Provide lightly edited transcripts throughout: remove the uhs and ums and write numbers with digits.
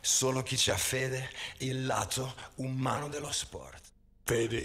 solo chi c'ha fede, il lato umano dello sport. Fede.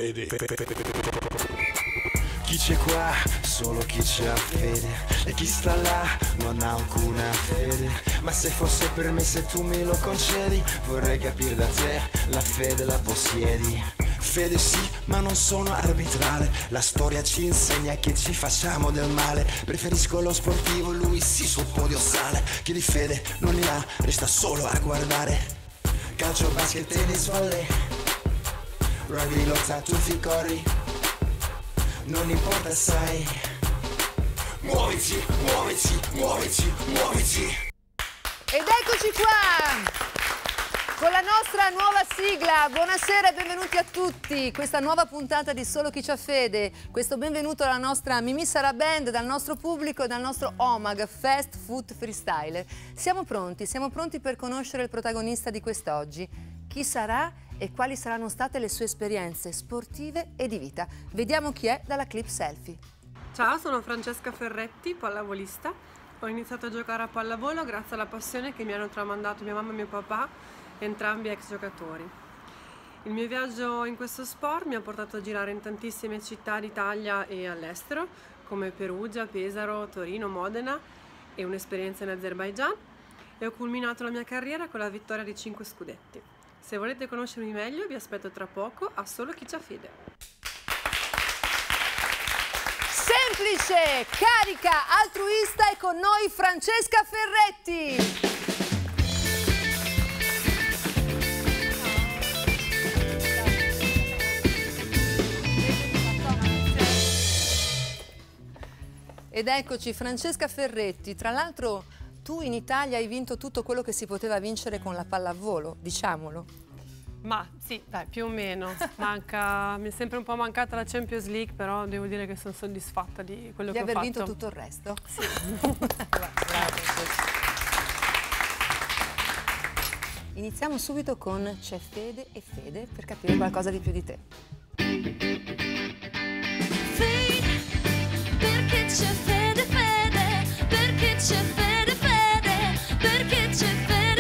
Chi c'è qua, solo chi c'ha fede, e chi sta là non ha alcuna fede. Ma se fosse per me, se tu me lo concedi, vorrei capire da te, la fede la possiedi. Fede sì, ma non sono arbitrale, la storia ci insegna che ci facciamo del male. Preferisco lo sportivo, lui sì sul podio sale. Chi di fede non ne ha, resta solo a guardare. Calcio, basket, tennis, volley, rugby, lotta, tuffi, corri, non importa, sai. Muoviti, muoviti, muoviti, muoviti. Ed eccoci qua con la nostra nuova sigla. Buonasera e benvenuti a tutti. Questa nuova puntata di Solo chi c'ha fede. Questo benvenuto alla nostra Mimì Sara Band, dal nostro pubblico e dal nostro Omag Fast Food Freestyler. Siamo pronti per conoscere il protagonista di quest'oggi. Chi sarà e quali saranno state le sue esperienze sportive e di vita. Vediamo chi è dalla clip selfie. Ciao, sono Francesca Ferretti, pallavolista. Ho iniziato a giocare a pallavolo grazie alla passione che mi hanno tramandato mia mamma e mio papà, entrambi ex giocatori. Il mio viaggio in questo sport mi ha portato a girare in tantissime città d'Italia e all'estero, come Perugia, Pesaro, Torino, Modena e un'esperienza in Azerbaigian, e ho culminato la mia carriera con la vittoria di 5 scudetti. Se volete conoscermi meglio, vi aspetto tra poco a Solo chi c'ha fede. Semplice, carica, altruista, e con noi Francesca Ferretti. Ed eccoci, Francesca Ferretti. Tra l'altro tu in Italia hai vinto tutto quello che si poteva vincere con la pallavolo, diciamolo. Ma sì, dai, più o meno. Mi è sempre un po' mancata la Champions League, però devo dire che sono soddisfatta di quello che ho fatto. Di aver vinto tutto il resto? Sì. Bravo. Iniziamo subito con C'è fede e fede per capire qualcosa di più di te. Perché c'è fede, perché c'è fede, perché c'è fede,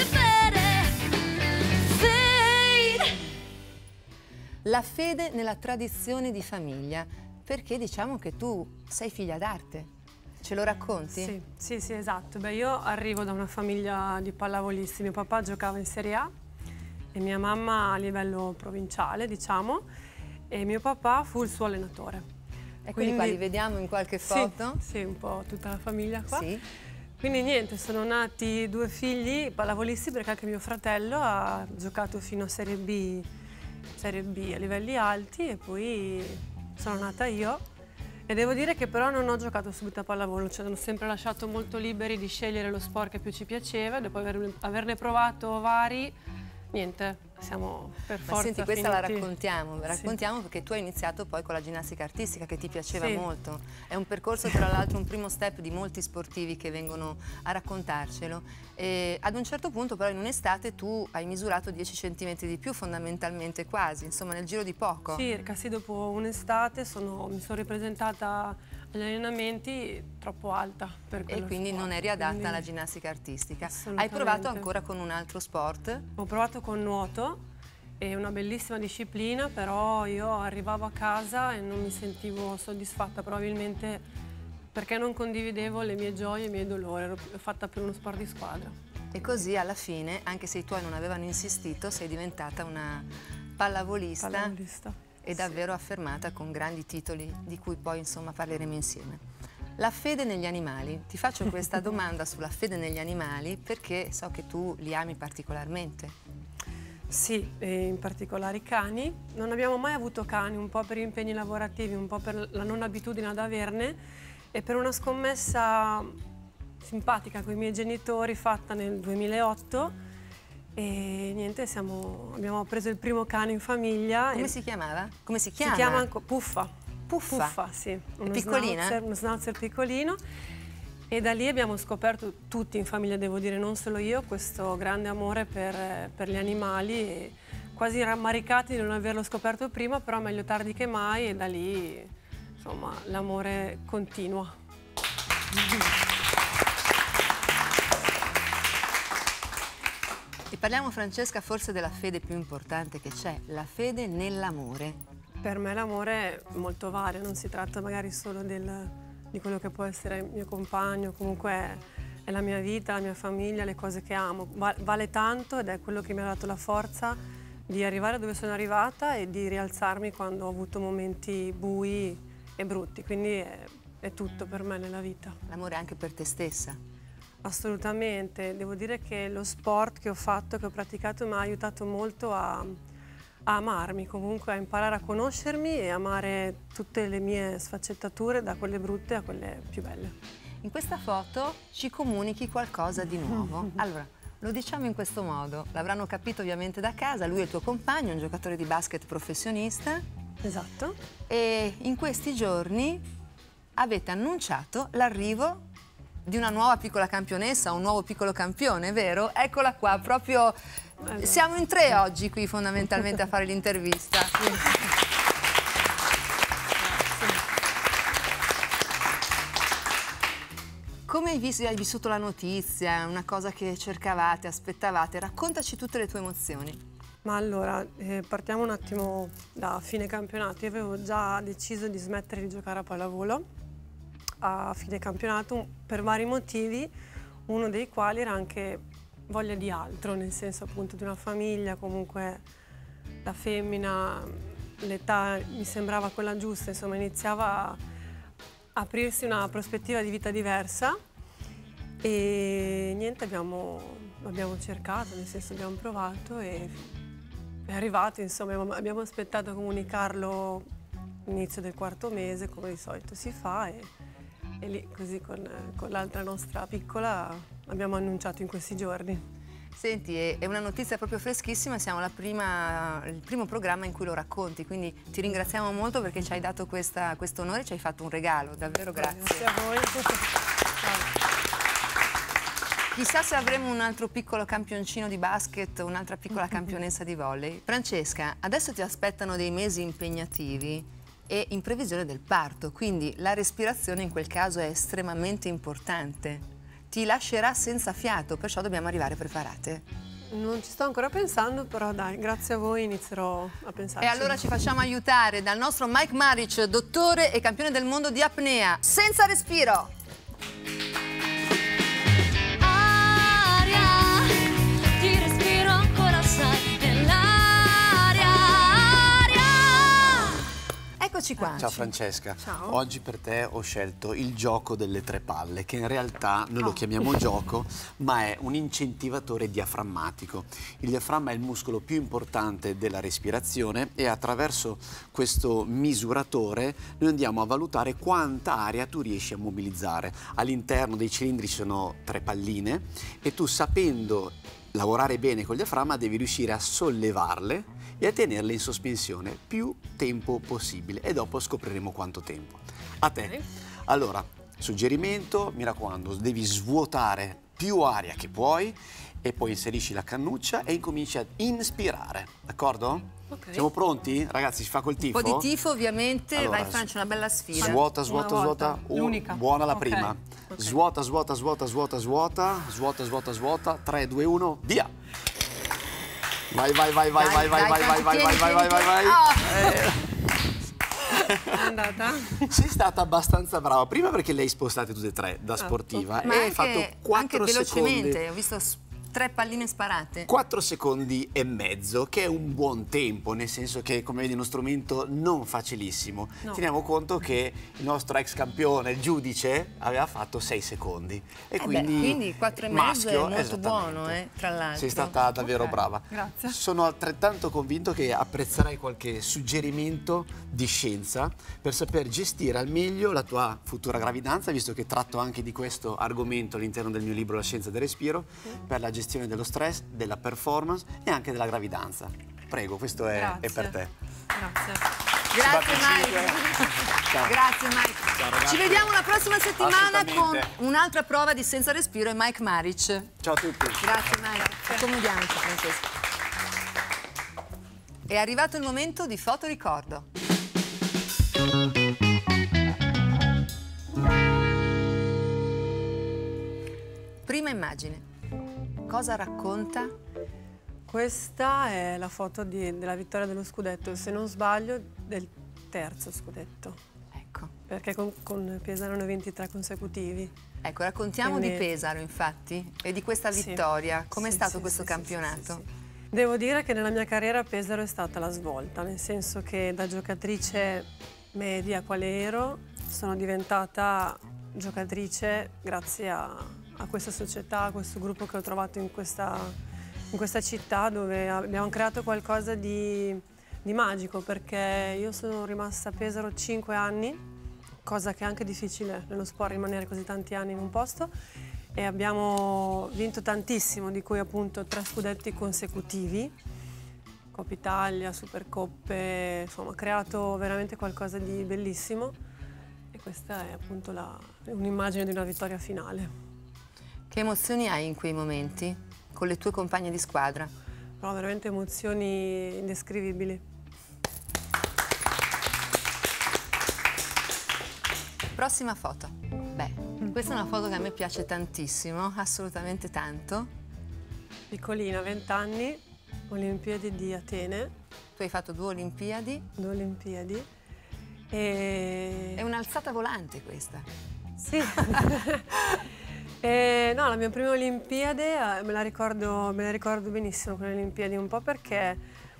La fede nella tradizione di famiglia, perché diciamo che tu sei figlia d'arte. Ce lo racconti? Sì, esatto. Beh, io arrivo da una famiglia di pallavolisti. Mio papà giocava in Serie A e mia mamma a livello provinciale, diciamo, e mio papà fu il suo allenatore. Quindi qua li vediamo in qualche foto? Sì, un po' tutta la famiglia qua. Sì. Quindi niente, sono nati 2 figli pallavolisti perché anche mio fratello ha giocato fino a Serie B a livelli alti, e poi sono nata io. E devo dire che però non ho giocato subito a pallavolo, ci hanno sempre lasciato molto liberi di scegliere lo sport che più ci piaceva. Dopo averne provato vari, niente, siamo per forza senti, questa la finiti. raccontiamo perché tu hai iniziato poi con la ginnastica artistica che ti piaceva Sì. molto. È un percorso, tra l'altro, un primo step di molti sportivi che vengono a raccontarcelo. E ad un certo punto però in un'estate tu hai misurato 10 centimetri di più, fondamentalmente, quasi, insomma nel giro di poco. Circa, sì, dopo un'estate mi sono ripresentata agli allenamenti troppo alta per quello E quindi sport. non eri adatta Quindi alla ginnastica artistica. Hai assolutamente. provato ancora con un altro sport? Ho provato con nuoto, è una bellissima disciplina, però io arrivavo a casa e non mi sentivo soddisfatta, probabilmente perché non condividevo le mie gioie e i miei dolori, ero fatta per uno sport di squadra. E così alla fine, anche se i tuoi non avevano insistito, sei diventata una pallavolista. E davvero affermata con grandi titoli di cui poi insomma parleremo insieme. La fede negli animali. Ti faccio questa domanda sulla fede negli animali perché so che tu li ami particolarmente. Sì, e in particolare i cani. Non abbiamo mai avuto cani, un po' per impegni lavorativi, un po' per la non abitudine ad averne, e per una scommessa simpatica con i miei genitori fatta nel 2008. E niente, abbiamo preso il primo cane in famiglia. Come si chiamava? Come si chiama? Si chiama Puffa. Puffa, sì. Piccolina? Uno schnauzer piccolino. E da lì abbiamo scoperto tutti in famiglia, devo dire, non solo io, questo grande amore per gli animali, e quasi rammaricati di non averlo scoperto prima, però meglio tardi che mai, e da lì, insomma, l'amore continua. E parliamo, Francesca, forse della fede più importante che c'è, la fede nell'amore. Per me l'amore è molto vario, non si tratta magari solo di quello che può essere il mio compagno, comunque è la mia vita, la mia famiglia, le cose che amo. Vale tanto ed è quello che mi ha dato la forza di arrivare dove sono arrivata e di rialzarmi quando ho avuto momenti bui e brutti, quindi è tutto per me nella vita. L'amore anche per te stessa. Assolutamente, devo dire che lo sport che ho fatto, che ho praticato, mi ha aiutato molto a amarmi, comunque a imparare a conoscermi e amare tutte le mie sfaccettature, da quelle brutte a quelle più belle. In questa foto ci comunichi qualcosa di nuovo. Allora, lo diciamo in questo modo, l'avranno capito ovviamente da casa, lui è il tuo compagno, un giocatore di basket professionista. Esatto. E in questi giorni avete annunciato l'arrivo di una nuova piccola campionessa, un nuovo piccolo campione, vero? Eccola qua, proprio siamo in 3 oggi qui fondamentalmente a fare l'intervista. Come hai vissuto la notizia? Una cosa che cercavate, aspettavate? Raccontaci tutte le tue emozioni. Ma allora, partiamo un attimo da fine campionato. Io avevo già deciso di smettere di giocare a pallavolo a fine campionato per vari motivi, uno dei quali era anche voglia di altro, nel senso appunto di una famiglia, comunque da femmina, l'età mi sembrava quella giusta, insomma iniziava a aprirsi una prospettiva di vita diversa e niente, abbiamo cercato, nel senso abbiamo provato e è arrivato, insomma abbiamo aspettato a comunicarlo all'inizio del 4º mese, come di solito si fa, e lì così con l'altra nostra piccola abbiamo annunciato in questi giorni. Senti, è una notizia proprio freschissima, siamo il primo programma in cui lo racconti, quindi ti ringraziamo molto perché ci hai dato questo onore, ci hai fatto un regalo, davvero grazie. Grazie a voi. Chissà se avremo un altro piccolo campioncino di basket, un'altra piccola campionessa di volley. Francesca, adesso ti aspettano dei mesi impegnativi e in previsione del parto, quindi la respirazione in quel caso è estremamente importante. Ti lascerà senza fiato, perciò dobbiamo arrivare preparate. Non ci sto ancora pensando, però dai, grazie a voi inizierò a pensarci. E allora ci facciamo aiutare dal nostro Mike Maric, dottore e campione del mondo di apnea. Senza respiro! Aria, ti respiro ancora sai, nell'aria, aria. Eccoci qua. Ciao Francesca, Ciao. Oggi per te ho scelto il gioco delle 3 palle, che in realtà noi lo chiamiamo gioco, ma è un incentivatore diaframmatico. Il diaframma è il muscolo più importante della respirazione e attraverso questo misuratore noi andiamo a valutare quanta aria tu riesci a mobilizzare. All'interno dei cilindri ci sono 3 palline e tu, sapendo lavorare bene col diaframma, devi riuscire a sollevarle e a tenerle in sospensione più tempo possibile e dopo scopriremo quanto tempo. A te. Ok. Allora, suggerimento, mi raccomando, devi svuotare più aria che puoi e poi inserisci la cannuccia e incominci ad inspirare, d'accordo? Ok. Siamo pronti? Ragazzi, si fa col tifo? Un po' di tifo ovviamente, Allora, vai Francia, una bella sfida. Svuota, Una svuota, volta, svuota. l'unica. Buona la Ok, prima. ok. Svuota, svuota, svuota, svuota, svuota. Svuota, svuota, svuota. 3, 2, 1, via! Vai, vai, vai, vai, vai, vai, vai, vai, vai, vai, vai, vai, vai, vai. È andata? Sei stata abbastanza brava, prima perché le hai spostate tutte e 3 da sportiva Ma e hai anche, fatto anche 4 velocemente, secondi. ho visto 3 palline sparate. 4 secondi e mezzo, che è un buon tempo, nel senso che, come vedi, è uno strumento non facilissimo. No. Teniamo conto che il nostro ex campione, il giudice, aveva fatto 6 secondi. E quindi 4 e mezzo è molto buono, tra l'altro. Sei stata davvero Ok, brava. grazie. Sono altrettanto convinto che apprezzerai qualche suggerimento di scienza per saper gestire al meglio la tua futura gravidanza, visto che tratto anche di questo argomento all'interno del mio libro La scienza del respiro, per la gestione dello stress, della performance e anche della gravidanza. Prego, questo è per te. Grazie. Grazie Si va per Mike. Ciao. Grazie Mike. Ciao, ragazzi. Ci vediamo la prossima settimana con Assolutamente. un'altra prova di Senza Respiro e Mike Maric. Ciao a tutti. Grazie Mike. Accomodiamoci Francesca. È arrivato il momento di fotoricordo. Prima immagine. Cosa racconta Questa è la foto della vittoria dello scudetto, se non sbaglio del terzo scudetto. Ecco. Perché con Pesaro erano 23 consecutivi. Ecco, raccontiamo Quindi... di Pesaro, infatti, e di questa vittoria. Com'è stato questo campionato? Sì. Devo dire che nella mia carriera Pesaro è stata la svolta, nel senso che da giocatrice media quale ero sono diventata giocatrice grazie a questa società, a questo gruppo che ho trovato in questa città, dove abbiamo creato qualcosa di magico, perché io sono rimasta a Pesaro 5 anni, cosa che è anche difficile nello sport rimanere così tanti anni in un posto, e abbiamo vinto tantissimo, di cui appunto 3 scudetti consecutivi, Coppa Italia, Supercoppe, insomma creato veramente qualcosa di bellissimo, e questa è appunto un'immagine di una vittoria finale. Che emozioni hai in quei momenti con le tue compagne di squadra? Però veramente emozioni indescrivibili. Prossima foto. Beh, questa è una foto che a me piace tantissimo, assolutamente tanto. Piccolina, 20 anni, Olimpiadi di Atene. Tu hai fatto 2 Olimpiadi. 2 Olimpiadi. E... È un'alzata volante questa. Sì. No, la mia prima Olimpiade me la ricordo benissimo, quelle Olimpiadi, un po' perché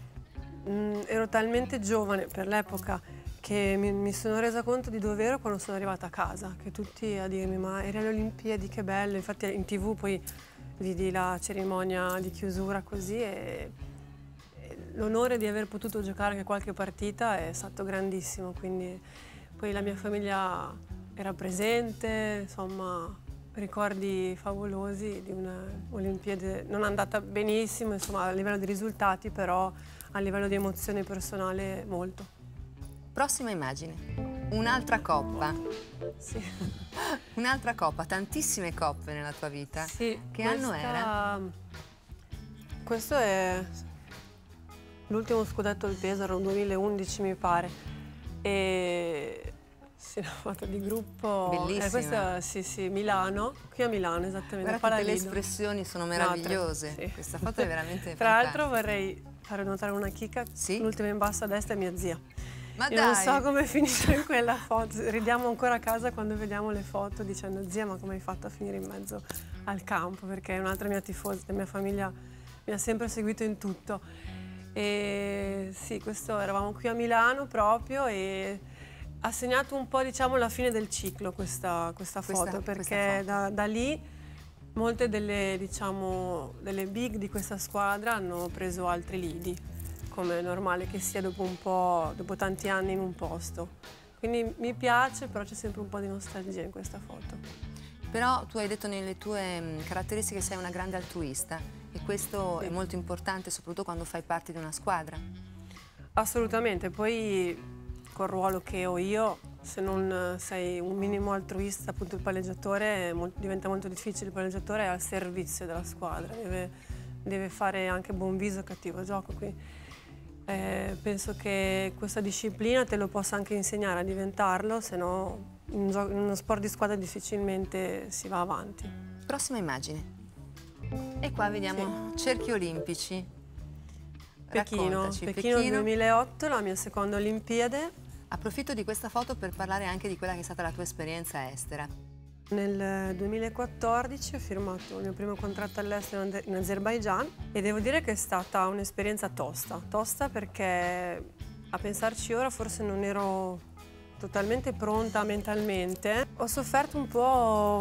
ero talmente giovane per l'epoca che mi sono resa conto di dove ero quando sono arrivata a casa, che tutti a dirmi ma eri alle Olimpiadi, che bello, infatti in TV poi vidi la cerimonia di chiusura così e l'onore di aver potuto giocare anche qualche partita è stato grandissimo, quindi poi la mia famiglia era presente, insomma ricordi favolosi di una Olimpiade non andata benissimo, insomma a livello di risultati, però a livello di emozione personale molto. Prossima immagine. Un'altra coppa. Sì. Un'altra coppa, tantissime coppe nella tua vita. Sì. Che anno era? Questo è l'ultimo scudetto del Pesaro, 2011 mi pare. E sì, una foto di gruppo. Bellissima. Questa sì, Milano, qui a Milano esattamente. Guarda, tutte le espressioni sono meravigliose. Sì. Questa foto è veramente Tra fantastica. l'altro vorrei fare notare una chicca, sì? L'ultima in basso a destra è mia zia. Ma Io dai. non so come è finita in quella foto, ridiamo ancora a casa quando vediamo le foto dicendo zia ma come hai fatto a finire in mezzo al campo, perché è un'altra mia tifosa, la mia famiglia mi ha sempre seguito in tutto. E sì, eravamo qui a Milano proprio e ha segnato un po' diciamo la fine del ciclo questa foto, perché da lì molte delle big di questa squadra hanno preso altri lidi, come è normale che sia dopo tanti anni in un posto. Quindi mi piace, però c'è sempre un po' di nostalgia in questa foto. Però tu hai detto nelle tue caratteristiche che sei una grande altruista e questo è molto importante soprattutto quando fai parte di una squadra. Assolutamente, poi col ruolo che ho io, se non sei un minimo altruista, appunto il palleggiatore diventa molto difficile, il palleggiatore è al servizio della squadra, deve fare anche buon viso e cattivo gioco. Quindi, penso che questa disciplina te lo possa anche insegnare a diventarlo, se no in uno sport di squadra difficilmente si va avanti. Prossima immagine. E qua vediamo cerchi olimpici. Pechino 2008, la mia seconda Olimpiade. Approfitto di questa foto per parlare anche di quella che è stata la tua esperienza estera. Nel 2014 ho firmato il mio primo contratto all'estero in Azerbaigian e devo dire che è stata un'esperienza tosta perché a pensarci ora forse non ero totalmente pronta mentalmente. Ho sofferto un po',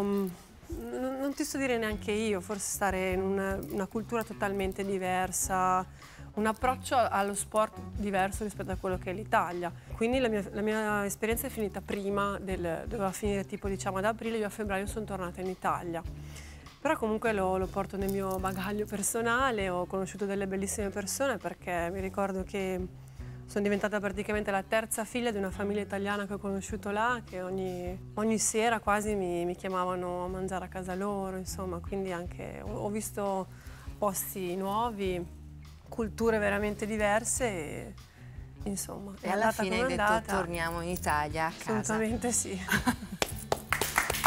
non ti so dire neanche io, forse stare in una cultura totalmente diversa, un approccio allo sport diverso rispetto a quello che è l'Italia. Quindi la mia esperienza è finita prima, doveva finire tipo diciamo ad aprile, io a febbraio sono tornata in Italia. Però comunque lo porto nel mio bagaglio personale, ho conosciuto delle bellissime persone perché mi ricordo che sono diventata praticamente la terza figlia di una famiglia italiana che ho conosciuto là, che ogni sera quasi mi chiamavano a mangiare a casa loro, insomma, quindi anche ho visto posti nuovi, culture veramente diverse e insomma. E alla fine hai detto torniamo in Italia a casa. Assolutamente sì.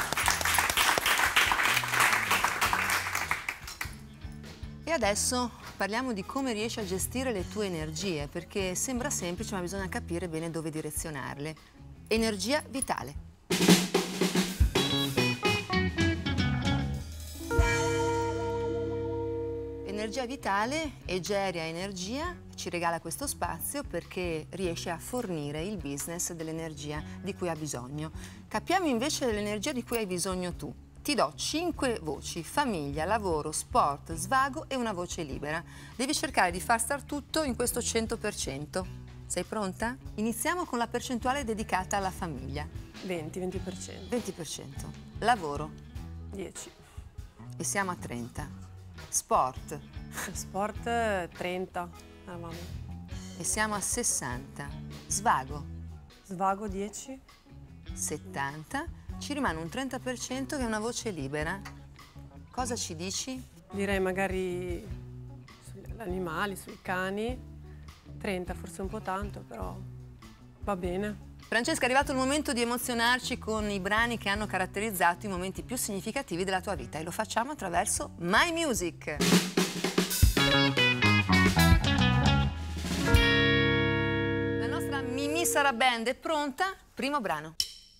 E adesso parliamo di come riesci a gestire le tue energie, perché sembra semplice ma bisogna capire bene dove direzionarle. Energia vitale. Energia vitale, Egeria Energia, ci regala questo spazio perché riesce a fornire il business dell'energia di cui ha bisogno. Capiamo invece dell'energia di cui hai bisogno tu. Ti do 5 voci: famiglia, lavoro, sport, svago e una voce libera. Devi cercare di far star tutto in questo 100%. Sei pronta? Iniziamo con la percentuale dedicata alla famiglia. 20%. 20%. Lavoro. 10. E siamo a 30. Sport. Sport 30. Eravamo. E siamo a 60. Svago. Svago 10. 70. Ci rimane un 30% che è una voce libera. Cosa ci dici? Direi magari sugli animali, sui cani. 30, forse un po' tanto, però va bene. Francesca, è arrivato il momento di emozionarci con i brani che hanno caratterizzato i momenti più significativi della tua vita e lo facciamo attraverso My Music. La nostra Mimì Sara Band è pronta? Primo brano.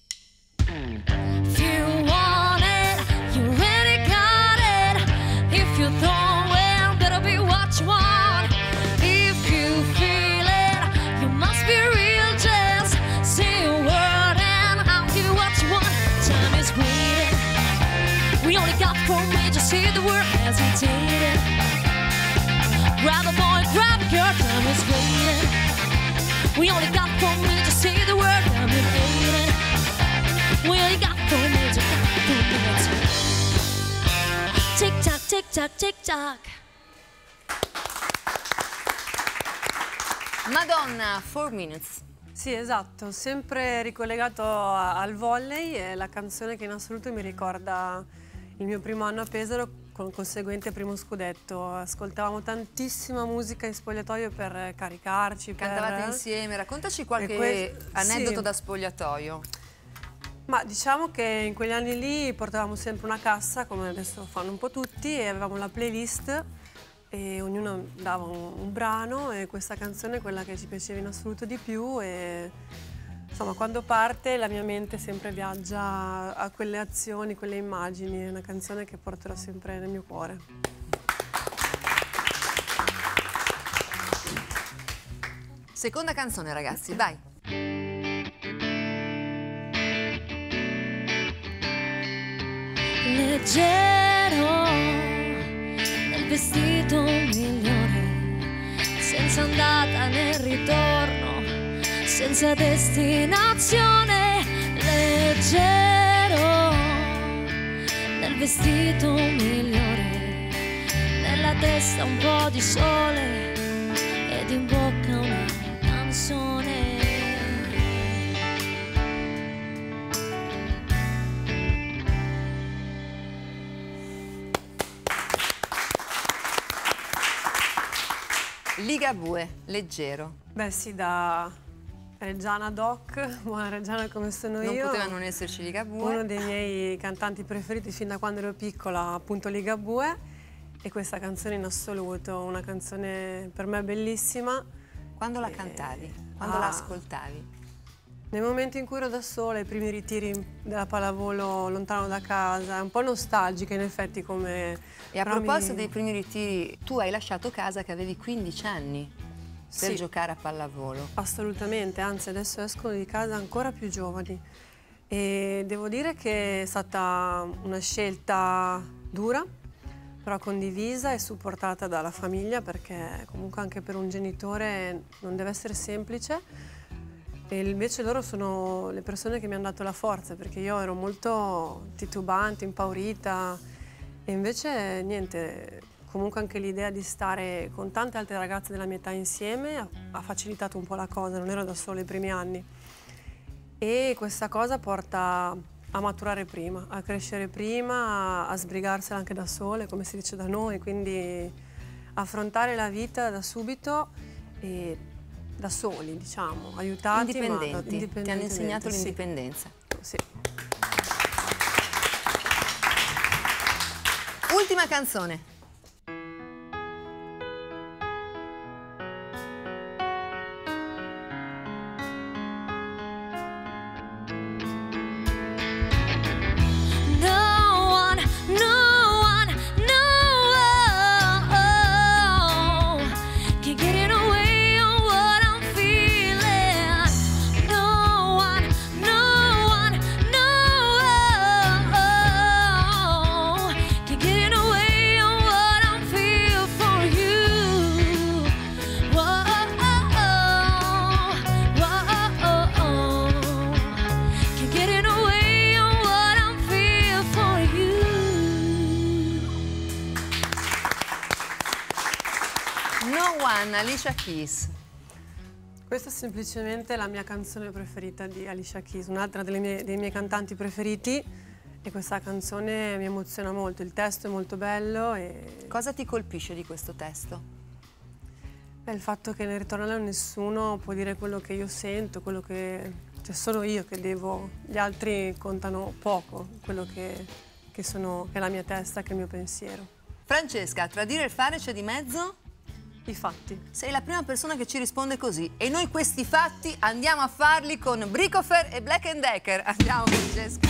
If you want it, you already got it. If you don't, well, better be what you want. If you feel it, you must be real. Just say a word and I'll give you what you want. Time is waiting. We only got 4 minutes to say the word hesitating. Grab a boy, grab a girl, time is waiting. We only got 4 minutes to say the word hesitating. We only got 4 minutes, 4 minutes. Tick tock, tick tock, tick tock. Madonna, 4 minutes. Sì, esatto, sempre ricollegato al volley, è la canzone che in assoluto mi ricorda il mio primo anno a Pesaro con il conseguente primo scudetto. Ascoltavamo tantissima musica in spogliatoio per caricarci. Cantavate insieme, raccontaci qualche aneddoto sì. da spogliatoio. Ma diciamo che in quegli anni lì portavamo sempre una cassa, come adesso fanno un po' tutti, e avevamo la playlist e ognuno dava un brano e questa canzone è quella che ci piaceva in assoluto di più e insomma quando parte la mia mente sempre viaggia a quelle azioni, quelle immagini, è una canzone che porterò sempre nel mio cuore. Seconda canzone, ragazzi, vai. Leggero nel vestito migliore, senza andata né ritorno, senza destinazione. Leggero nel vestito migliore, nella testa un po' di sole ed in bocca una canzone. Ligabue, Leggero. Beh sì, da Reggiana Doc, buona Reggiana come sono Non io. poteva non esserci Ligabue. Uno dei miei cantanti preferiti fin da quando ero piccola, appunto Ligabue, e questa canzone in assoluto, una canzone per me bellissima. Quando la cantavi? Quando la ascoltavi? Nel momento in cui ero da sola, i primi ritiri della pallavolo lontano da casa, è un po' nostalgica in effetti come... E a proposito dei primi ritiri, tu hai lasciato casa che avevi 15 anni per giocare a pallavolo. Assolutamente, anzi adesso escono di casa ancora più giovani. E devo dire che è stata una scelta dura, però condivisa e supportata dalla famiglia, perché comunque anche per un genitore non deve essere semplice. E invece loro sono le persone che mi hanno dato la forza, perché io ero molto titubante, impaurita, e invece niente, comunque anche l'idea di stare con tante altre ragazze della mia età insieme ha facilitato un po' la cosa, non ero da sola i primi anni. E questa cosa porta a maturare prima, a crescere prima, a sbrigarsela anche da sole, come si dice da noi, quindi affrontare la vita da subito e da soli, diciamo, aiutati, indipendenti. Ti hanno insegnato l'indipendenza. Sì. Ultima canzone. No One, Alicia Keys. Questa è semplicemente la mia canzone preferita di Alicia Keys, un'altra dei miei cantanti preferiti, e questa canzone mi emoziona molto, il testo è molto bello. E... Cosa ti colpisce di questo testo? Beh, il fatto che nel ritornello nessuno può dire quello che io sento, quello che... Cioè solo io che devo, gli altri contano poco, quello che è la mia testa, che è il mio pensiero. Francesca, tra dire e fare c'è di mezzo? I fatti. Sei la prima persona che ci risponde così e noi questi fatti andiamo a farli con Bricofer e Black & Decker. Andiamo, Francesca.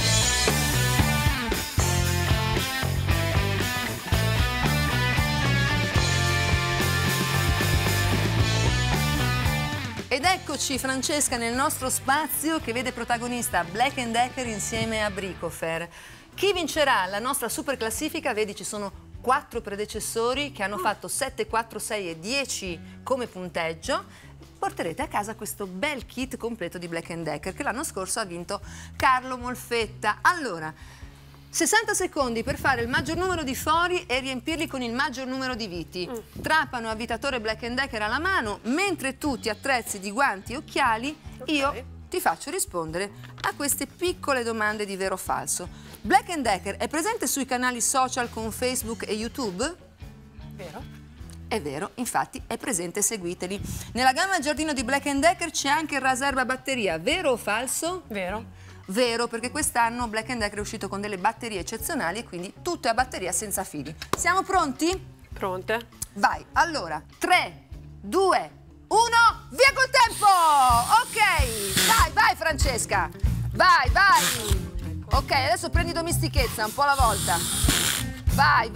Ed eccoci, Francesca, nel nostro spazio che vede protagonista Black & Decker insieme a Bricofer. Chi vincerà la nostra super classifica? Vedi, ci sono 4 predecessori che hanno fatto 7, 4, 6 e 10 come punteggio. Porterete a casa questo bel kit completo di Black & Decker che l'anno scorso ha vinto Carlo Molfetta. Allora, 60 secondi per fare il maggior numero di fori e riempirli con il maggior numero di viti. Trapano avvitatore Black & Decker alla mano, mentre tu ti attrezzi di guanti e occhiali, io ti faccio rispondere a queste piccole domande di vero o falso. Black & Decker è presente sui canali social con Facebook e YouTube? Vero? È vero, infatti è presente, seguiteli. Nella gamma giardino di Black & Decker c'è anche il raserba batteria, vero o falso? Vero. Vero, perché quest'anno Black & Decker è uscito con delle batterie eccezionali e quindi tutto è a batteria senza fili. Siamo pronti? Pronte? Vai, allora, 3, 2, 1, via col tempo! Ok, vai Francesca, vai! Ok, adesso prendi domestichezza, un po' alla volta. Vai!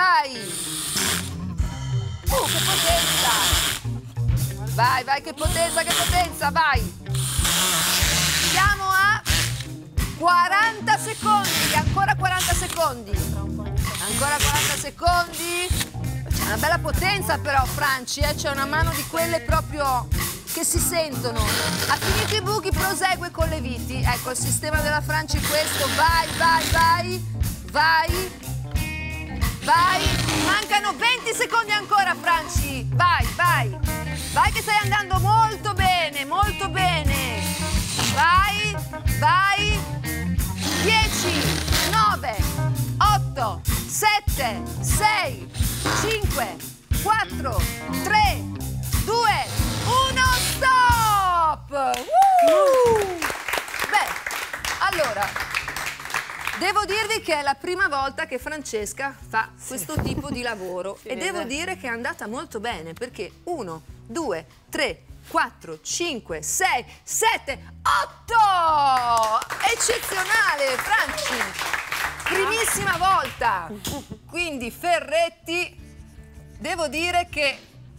Che potenza! Vai, che potenza, vai! Siamo a 40 secondi, ancora 40 secondi. Ancora 40 secondi. C'è una bella potenza però, Franci, c'è una mano di quelle proprio che si sentono. Ha finito i buchi, prosegue con le viti. Ecco, il sistema della Franci è questo. Vai. Mancano 20 secondi ancora, Franci. Vai che stai andando molto bene. Vai. 10, 9, 8, 7, 6, 5, 4, 3, 2, 1, stop! Beh, allora, devo dirvi che è la prima volta che Francesca fa questo tipo di lavoro e devo dire che è andata molto bene perché 1, 2, 3, 4, 5, 6, 7, 8! Eccezionale, Franci! Primissima volta! Quindi Ferretti, devo dire che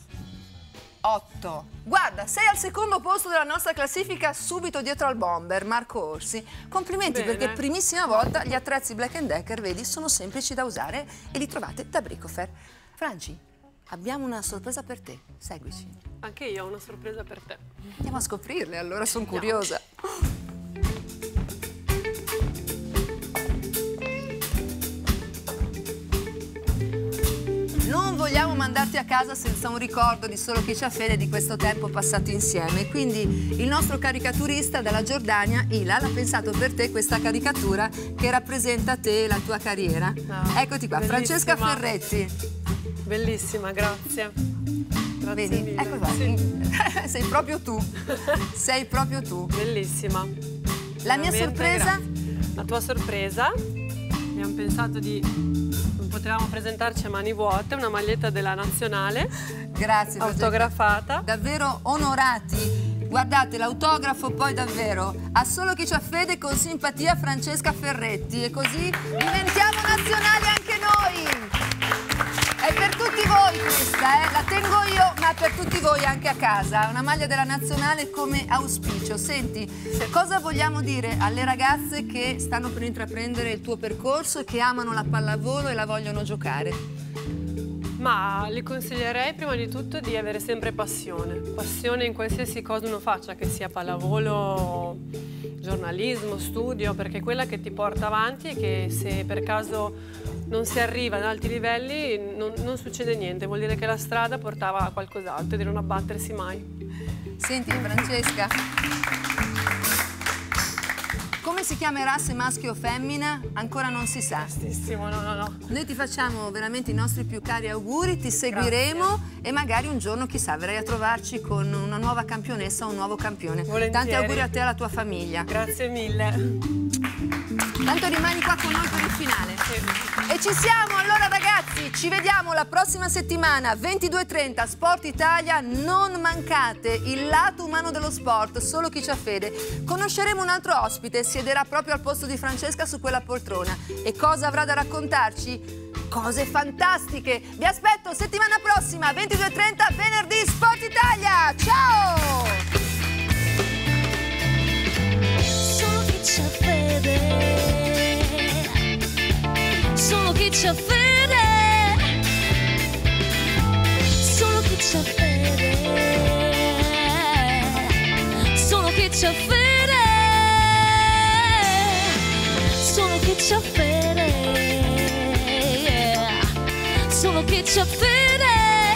8. Guarda, sei al secondo posto della nostra classifica, subito dietro al bomber Marco Orsi. Complimenti. Bene. Perché primissima volta gli attrezzi Black & Decker, vedi, sono semplici da usare e li trovate da Bricofer. Franci, abbiamo una sorpresa per te, seguici. Anche io ho una sorpresa per te. Andiamo a scoprirle, allora sono curiosa. Non vogliamo mandarti a casa senza un ricordo di Solo chi c'ha fede di questo tempo passato insieme. Quindi il nostro caricaturista dalla Giordania, Ilal, ha pensato per te questa caricatura che rappresenta te e la tua carriera. Eccoti qua, bellissima. Francesca Ferretti. Bellissima, grazie. Grazie mille. Ecco qua. Sì. Sei proprio tu. Bellissima. La mia sorpresa? Grazie. La tua sorpresa? Abbiamo pensato non potevamo presentarci a mani vuote, una maglietta della nazionale. Grazie. Autografata. Davvero onorati. Guardate, l'autografo poi davvero a Solo chi c'ha fede con simpatia Francesca Ferretti. E così diventiamo nazionali anche noi. È per tutti voi questa, la tengo io, ma per tutti voi anche a casa. Una maglia della nazionale come auspicio. Senti, cosa vogliamo dire alle ragazze che stanno per intraprendere il tuo percorso e che amano la pallavolo e la vogliono giocare? Ma le consiglierei prima di tutto di avere sempre passione. Passione in qualsiasi cosa uno faccia, che sia pallavolo, giornalismo, studio, perché è quella che ti porta avanti e che se per caso non si arriva ad alti livelli non succede niente. Vuol dire che la strada portava a qualcos'altro e di non abbattersi mai. Senti Francesca, come si chiamerà, se maschio o femmina? Ancora non si sa. Giustissimo, no. Noi ti facciamo veramente i nostri più cari auguri, ti seguiremo e magari un giorno, chissà, verrai a trovarci con una nuova campionessa o un nuovo campione. Volentieri. Tanti auguri a te e alla tua famiglia. Grazie mille. Tanto rimani qua con noi per il finale. E ci siamo, allora ragazzi, ci vediamo la prossima settimana, 22:30, Sport Italia. Non mancate il lato umano dello sport, solo chi c'ha fede. Conosceremo un altro ospite, siederà proprio al posto di Francesca su quella poltrona. E cosa avrà da raccontarci? Cose fantastiche! Vi aspetto settimana prossima, 22:30, venerdì, Sport Italia! Ciao! Solo chi c'ha fede, solo chi c'ha fede, solo chi c'ha fede, solo chi c'ha fede, solo chi c'ha fede, solo chi c'ha fede,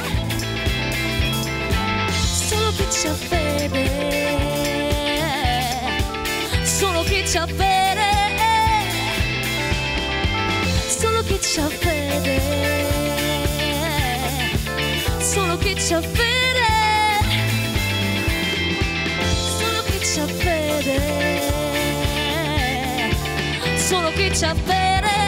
solo chi c'ha fede, solo chi c'ha fede, solo chi c'ha fede, solo chi c'ha fede, solo chi c'ha fede, solo chi c'ha fede.